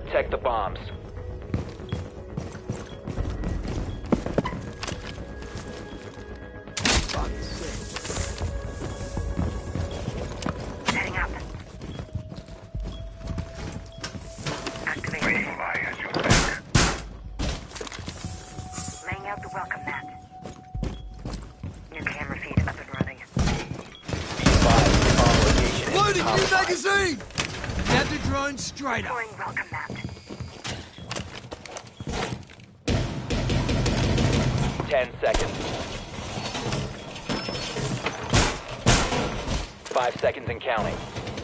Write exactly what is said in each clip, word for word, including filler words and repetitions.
Protect the bombs. Setting up. Activating. Laying out the welcome mat. New camera feed up and running. Loading new magazine! Now the drone straight up. Deploying welcome mat. Ten seconds. Five seconds and counting.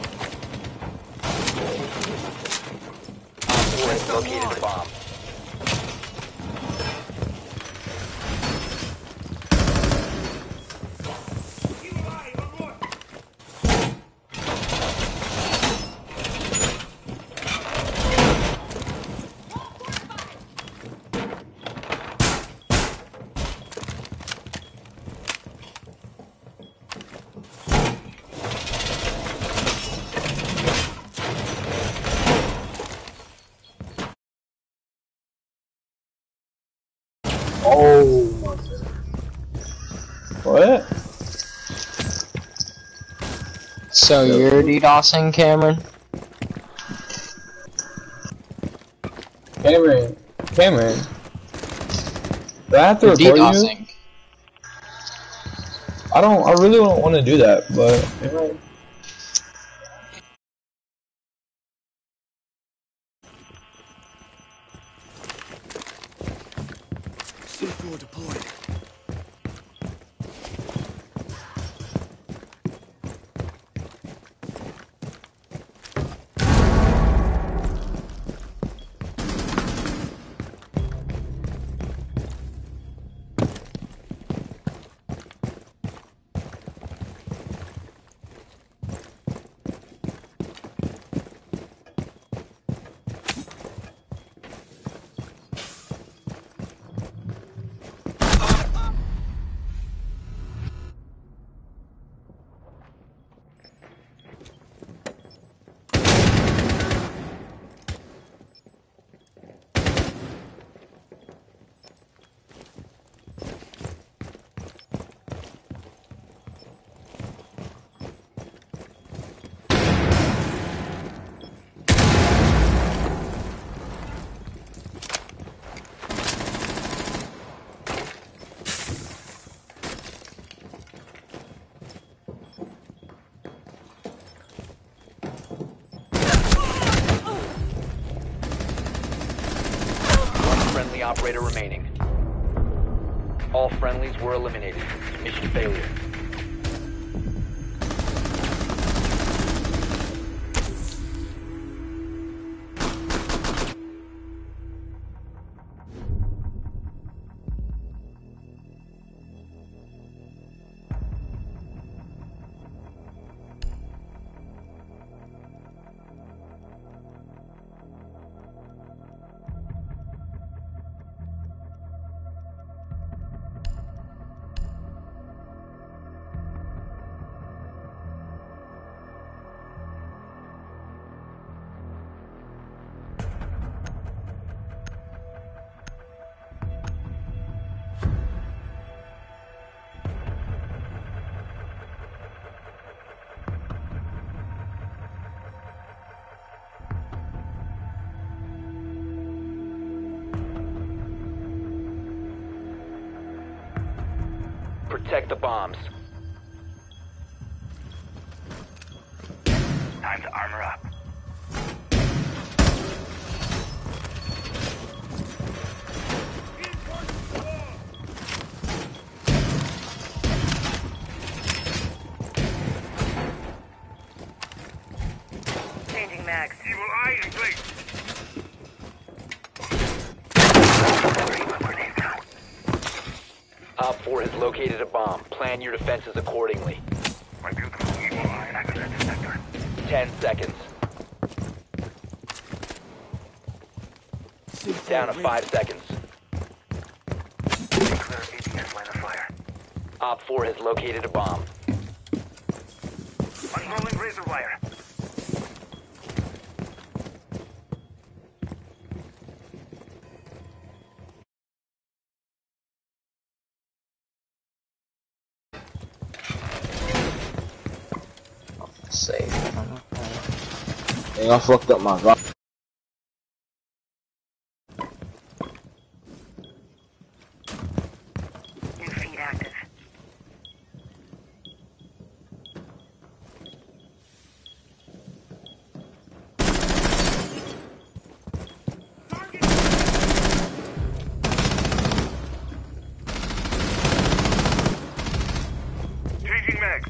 Op four has located the bomb. Oh. What? So you're DDoSing, Cameron? Cameron. Cameron. Do I have to You're record DDoSing. you? I don't, I really don't want to do that, but... C four deployed. Friendly operator remaining. All friendlies were eliminated. Mission failure. Protect the bombs. Time to armor up. Changing mags. Evil eye in place. Op four has located a bomb. Plan your defenses accordingly. My beautiful evil eye access detector. Ten seconds. Down to five seconds. Clear A D S line of fire. Op four has located a bomb. Unrolling razor wire. safe. Dang, I fucked up my vibe. New feed active. Changing mags.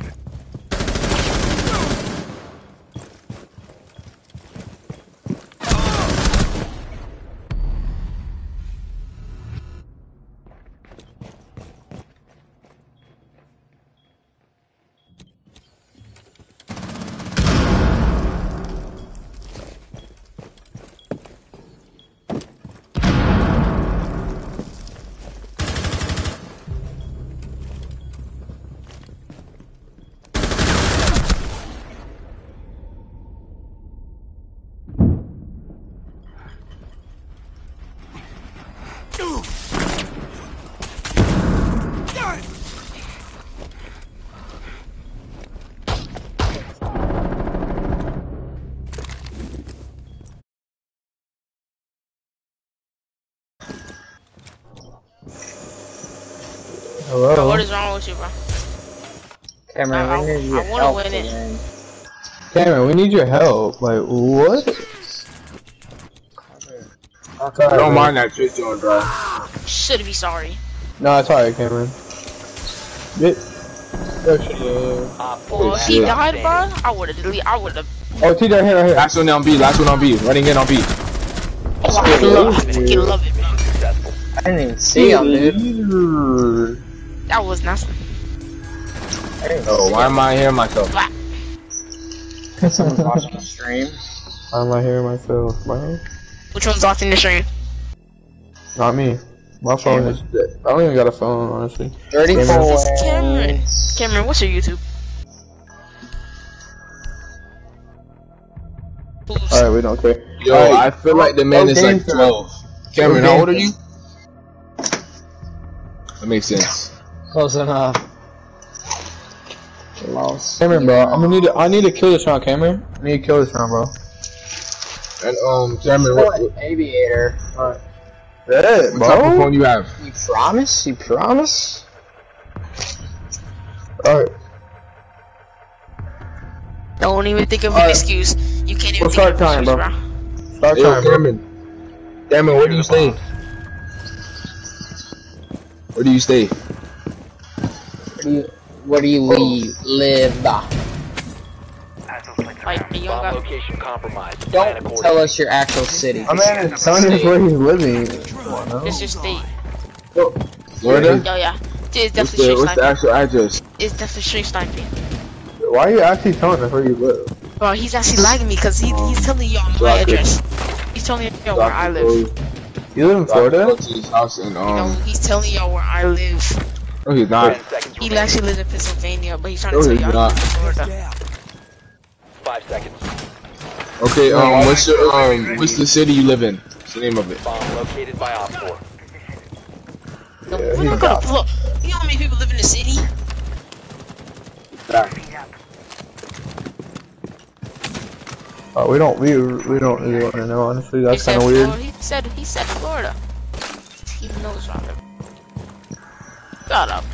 Hello? Bro, what is wrong with you, bro? Cameron, I- we I- need your I wanna help win to it. win. Cameron, we need your help. Like, what? Don't mind that trick on, bro. Should be sorry. No, it's alright, Cameron. It, oh, shit. Op four Well, if last he stop died, bro, standing. I would have deleted. I would have. Oh, T right here, right here. Last one on B, last one on B. Running in on B. Oh, I love, I fucking love it, bro. Successful. I didn't even see him, dude. That was nothing. I didn't Oh, see why him. am I hearing myself? Blah. Someone's watching the stream. I'm not hearing myself, bro. Which one's watching the stream? Not me. My phone is dead. I don't even got a phone, honestly. thirty-four. It's Cameron. Cameron, what's your YouTube? Who's- Alright, we don't care. Yo, Alright. I feel like the man Oh, is like gangster. twelve. Cameron, Oh, how old are you? gangster. That makes sense. Close enough. Lost. Cameron, bro, I'm gonna need to. I need to kill this round, Cameron. I need to kill this round, bro. And um, Cameron, what, what, Aviator. What? Yeah, what type of phone you have? You promise? You promise? Alright, Don't even think of an Alright. excuse. You can't even We'll think of start an time, excuse, bro. bro. start Yo, time, bro. Cameron. Cameron, where do you stay? Where do you stay? Where do you, where do you leave, live? Like, you don't Bomb got. location compromised. Plan Don't accordingly. tell us your actual city. I mean, it's telling us where he's living. Come on, no? It's your state. Florida? Yo, yeah. It's What's definitely the, street what's the sniping. actual address? It's definitely street sniping. Why are you actually telling us where you live? Bro, he's actually lagging me because he, he's telling y'all So my I could- address. He's telling y'all So where I I could live. go- You live in so I could Florida? go to his house and You know, um. he's telling y'all where I live. No, he's not. Ten seconds He remaining. actually lives in Pennsylvania, but he's trying No, to tell he's y'all not. he lives in Florida. Five seconds. Okay, um, what's your um, what's the city you live in? What's the name of it? Bomb located by Op four. No, Yeah, we're he's not got- gonna look. You know how many people live in the city? Feed up. Oh, we don't. We we don't really want to know. Honestly, He that's said kind of weird. Florida. He said he said Florida. He knows wrong. Shut up.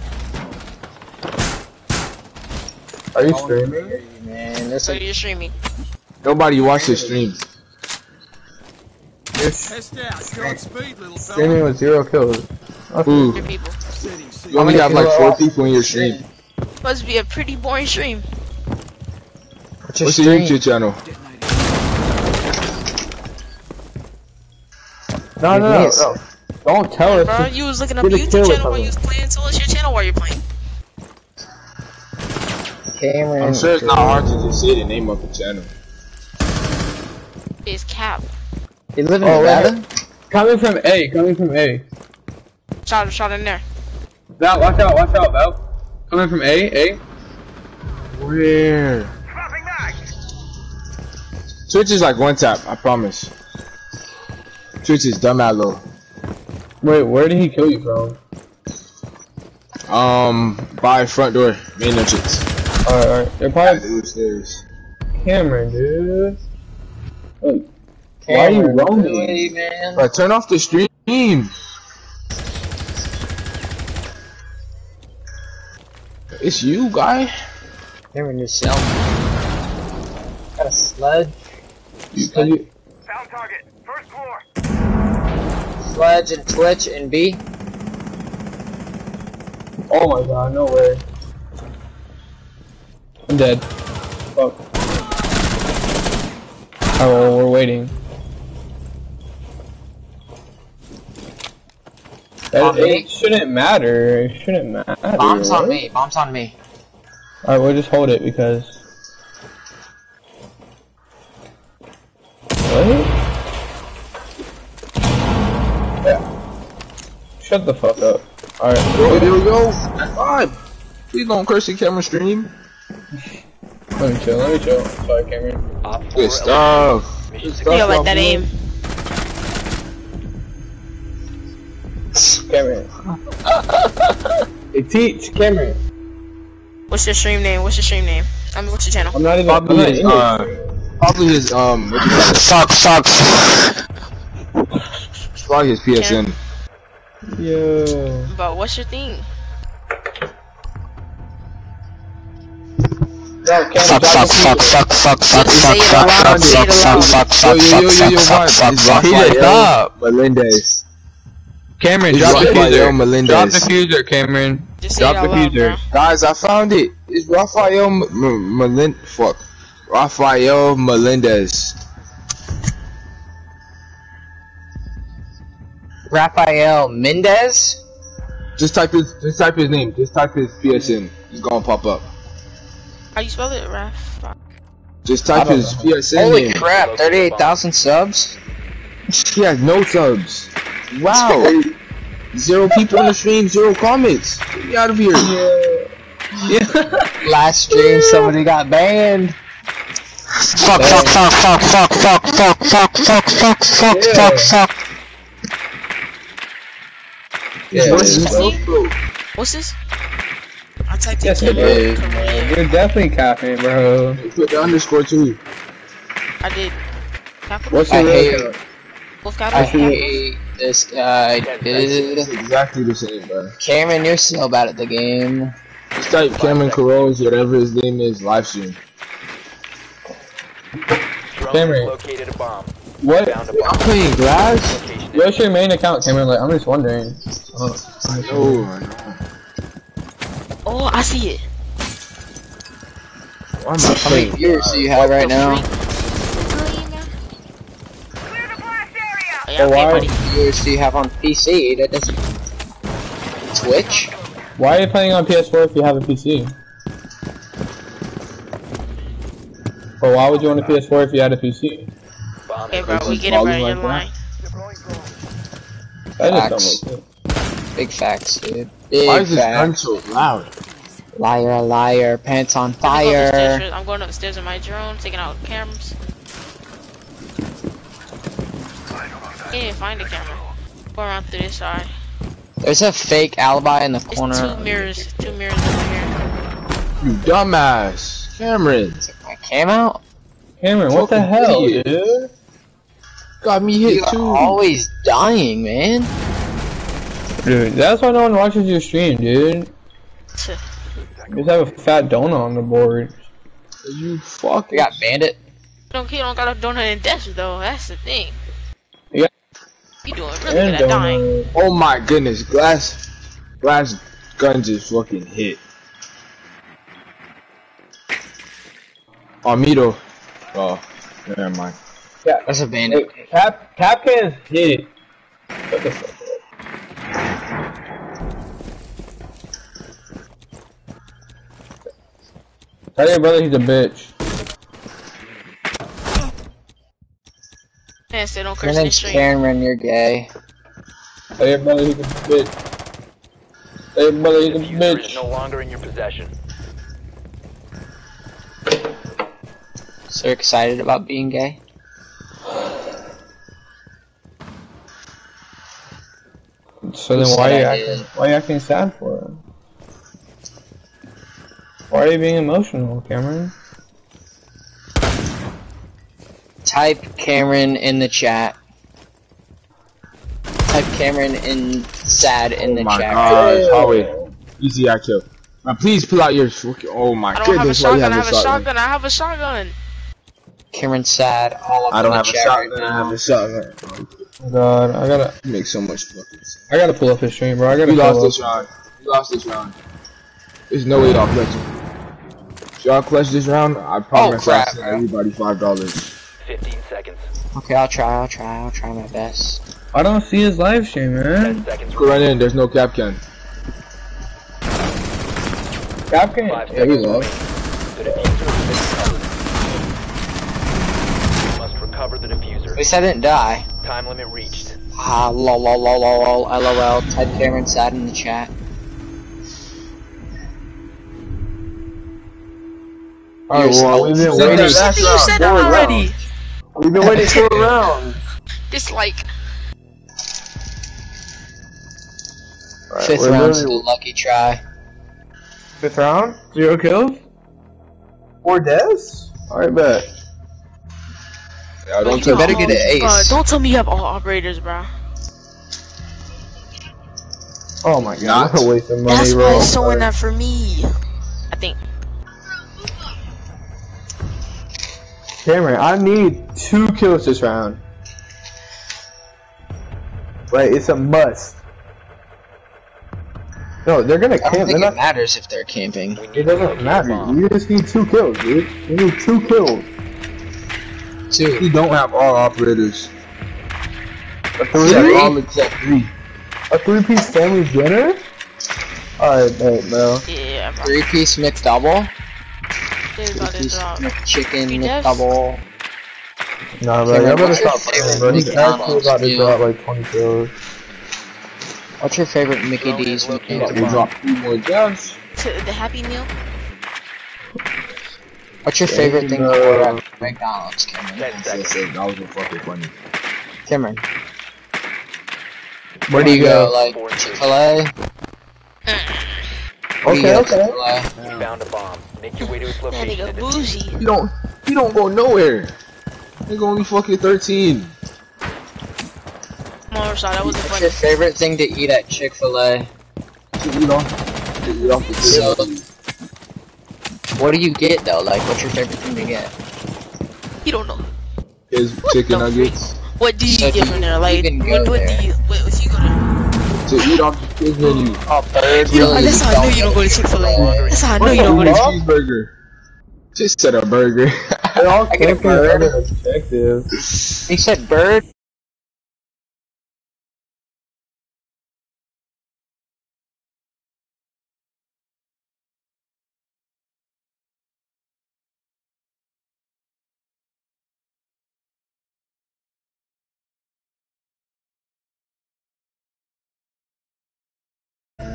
Are you streaming? Man, this So is you're streaming. Nobody watched the stream. You're Test out. You're on speed, little fella. streaming with zero kills. Ooh, Your people. Settings. you only have like four people in your stream. Supposed to be a pretty boring stream. what's your What's your stream? YouTube channel? No, no, no, Yes. no. Don't tell us. Bro, to- you was looking up a Get a YouTube kill or channel while you was something. playing. Tell us your channel while you're playing. Cameron. I'm sure it's not hard to just say the name of the channel. It's Cap. You live in Oh, Nevada? wait. Coming from A. Coming from A. Shot, shot in there. Val, watch out, watch out, Val. Coming from A. A. Where? Twitch is like one tap, I promise. Twitch is dumb at low. Wait, where did he kill you from? Um, by front door, main entrance. Alright, alright. They're By probably. the stairs. Cameron, dude. Like, why are you roaming? Really, man? Bro, turn off the stream. It's you, guy. Cameron, yourself. Got a sludge. You, you, Found target. First floor. Sludge and Twitch and B. oh my god, no way. I'm dead. Fuck. Oh, we're waiting. On It, me? it shouldn't matter. It shouldn't matter. Bombs on right? me. Bombs on me. Alright, we'll just hold it because. What? Yeah. Shut the fuck up. Alright. Yo, there we go. Five. Please don't curse the camera stream. Let me chill, let me chill. Sorry, Cameron. Op four Good stuff. Good eliminated. stuff, You gotta let y'all that boys. aim. Cameron. Hey, teach, Cameron. What's your stream name? What's your stream name? I mean, what's your channel? I'm not even. I'm Probably not his, in uh, it. probably his, um, what you call it? Fuck, fuck, fuck. It's probably his P S N. Yo. But what's your thing? No, Cameron, Fuck, drop fuck, the fuck, fuck, fuck, fuck, Say it fuck, aloud, fuck, say it fuck, aloud. fuck, Yo, fuck, yo, yo, fuck, yo, yo, fuck, what? fuck, It's fuck, Rafael stop. Melendez. Cameron, It's drop the Rafael fuser. Melendez. Drop the fuser, Cameron. Just say Drop it the out loud, fuser. bro. Guys, I found it. It's Rafael M M Melendez. Fuck. Rafael Melendez. Rafael Mendez? Just type his, just type his name. Just type his P S N. It's gonna pop up. How you spell it, Raph? Just type his P S N Holy name. crap, thirty-eight thousand subs? He has no subs. Wow. Zero people on the stream, zero comments. Get me out of here. Last stream, somebody got banned. Fuck, fuck, fuck, fuck, fuck, fuck, fuck, fuck, fuck, fuck, fuck, fuck, fuck. Yeah, What's dude. his name, bro? What's this? I typed Yes, it it is, man. You're definitely capping, bro. Put the underscore too. I did. Capital? What's I your hate, real Both I capitals? hate this guy, It's dude. exactly the same, bro. Cameron, you're so bad at the game. Just type Cameron Carol's, whatever his name is, live stream. Drone Cameron. located a bomb. What? Found a I'm bomb. playing Glass. Location is What's your main account, Cameron? Like, I'm just wondering. Oh, No, Oh, I see it. why am I How many playing? viewers do you have right now? Clear the blast area. Oh, yeah, Oh, okay, why? buddy. How many viewers do you have on P C? That doesn't... Twitch? Why are you playing on P S four if you have a P C? Or why would you want a P S four if you had a P C? bomb. Okay, bro, we It's get it, bro. volume You're like that. lying. Deploying drone. That just Facts. don't make sense. Big facts, dude. Why Big is this gun facts. so loud? Liar, liar, pants on Let me go upstairs fire. first. I'm going upstairs in my drone, taking out cameras. Can't even find the camera. Go around to this side. There's a fake alibi in the There's corner. two mirrors. Two mirrors over here. You dumbass. Cameron. I came out. Cameron, what the Fucking hell, idiot. dude? Got me hit You're too. always dying, man. Dude, that's why no one watches your stream, dude. You just have a fat donut on the board. You fucking. We got bandit. You don't, you don't got a donut in desert though. That's the thing. Yeah. You doing really And good at dying. donut. Oh my goodness, glass. Glass gun just fucking hit. Armito. Oh, never mind. Yeah. That's a bandit. Hey, Cap, Cap can't hit it. What the fuck? Tell your brother he's a bitch. Man, say don't Your curse in the name's stream. Cameron, you're gay. Tell your brother he's a bitch. Tell your brother he's a Diffuser is bitch. no longer in your possession. So you're excited about being gay? So Who then why are said you I acting, did? why are you acting sad for him? Why are you being emotional, Cameron? type Cameron in the chat. Type Cameron in sad in Oh the my chat. gosh, Hallway. Easy I kill. Now please pull out your fucking. Oh my I don't have a goodness, why you shotgun. I have have a shotgun. I have a shotgun. Cameron sad all up I in don't the have a chat shotgun. right I now. have a shotgun. Oh god, I gotta, You make so much fucking sense. I gotta pull up his stream, bro. I gotta We pull lost up. this round. We lost this round. There's no way y'all clutching. If y'all clutch this round, I promise I'll crap, send bro. everybody five dollars. fifteen seconds. Okay, I'll try, I'll try, I'll try my best. I don't see his live stream, man. ten seconds. Go right in. There's no cap can. Capcan. Five Yeah, we seconds lost. remaining. The diffuser has been recovered. You must recover the diffuser. At least I didn't die. Time limit reached. Ah, lol, lol, lol, lol, lol, lol. Type Cameron sad in the chat. Alright, well, we've been You waiting. said You said that already. We've been waiting for a round. Dislike. Fifth we're round's the literally- lucky try. Fifth round? Zero kills? Four deaths? Alright, bet. Yeah, don't You touch better me. get an Bro, ace. don't tell me you have all operators, bro. Oh my god, Not. what a waste of money, That's bro. why it's showing that for me. I think. Cameron, I need two kills this round. Right, it's a must. No, they're gonna I don't camp. They're think it not. matters if they're camping. It doesn't matter. You just need two kills, dude. You need two kills. Two. We don't have all operators. A We have three? all except three. A three-piece family dinner? Alright, bet, bro. Yeah, bro. Three piece McDouble. They're Three about to piece drop. McChicken Three deaths? McDouble. Nah, bro, Cameron, y'all better what's your stop playing, bro. favorite He's actually McDonald's about to meal? drop like twenty kills. What's your favorite Mickey D's We McDouble? dropped three more deaths. To the Happy Meal. What's your favorite thing to Uh, order at McDonald's, Cameron? Ten That seconds. said, that was a fucking funny. Cameron. Where do you go? Like Four, three. Chick-fil-A? Where do you Okay, go, okay. Chick-fil-A? You found a bomb. Make your way to its That location. nigga and defuse it. bougie. He don't. He don't go nowhere. Nigga only fucking thirteen. Come on, Rashad, that wasn't What's your funny. favorite thing to eat at Chick-fil-A? To eat off. To eat off the So, table. what do you get though? Like, what's your favorite thing to get? You don't know. His chicken the nuggets. What do you So get do from you there? Like, even what, go what there? do you? Wait, if you go there? To eat off the kids menu. Oh, bird. You know, that's how I know you don't go to Chick-fil-A. That's how I know you don't go to Chick-fil-A. Cheeseburger. Just said a burger. They're all I get a camping bird. under objective. He said bird.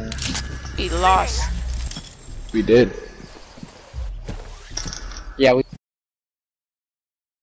We lost. We did. Yeah, we